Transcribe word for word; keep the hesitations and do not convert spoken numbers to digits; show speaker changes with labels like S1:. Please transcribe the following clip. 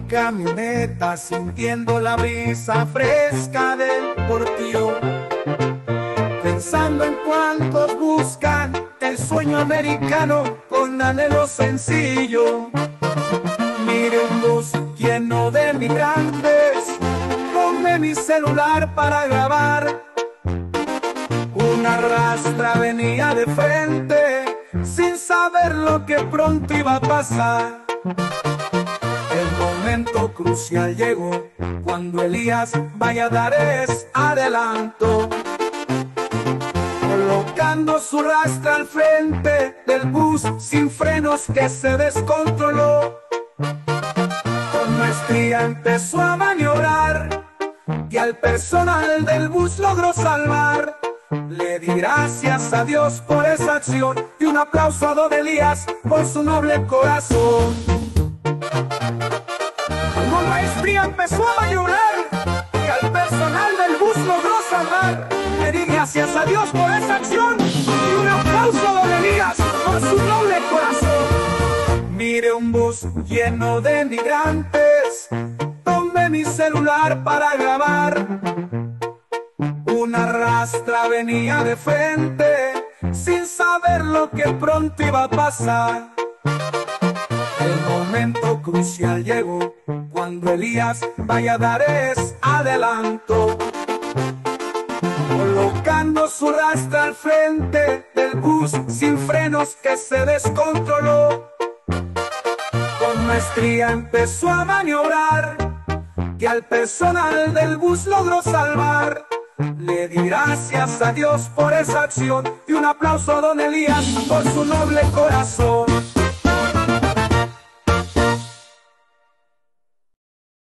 S1: camioneta sintiendo la brisa fresca del portillo, pensando en cuántos buscan el sueño americano con anhelo sencillo. Mire un bus lleno de migrantes, tomé mi celular para grabar. Una rastra venía de frente, sin saber lo que pronto iba a pasar. El momento crucial llegó, cuando Elías Valladares adelantó, colocando su rastra al frente del bus sin frenos que se descontroló. Con maestría empezó a maniobrar y al personal del bus logró salvar. Le di gracias a Dios por esa acción y un aplauso a don Elías por su noble corazón. Con maestría empezó a maniobrar y al personal del bus logró salvar. Le di gracias a Dios por esa acción y un aplauso a don Elías por su noble corazón. Mire un bus lleno de migrantes, tomé mi celular para grabar. Una rastra venía de frente, sin saber lo que pronto iba a pasar. El momento crucial llegó, cuando Elías Valladares adelantó, colocando su rastra al frente del bus sin frenos que se descontroló. Con maestría empezó a maniobrar y al personal del bus logró salvar. Le di gracias a Dios por esa acción y un aplauso a don Elías por su noble corazón.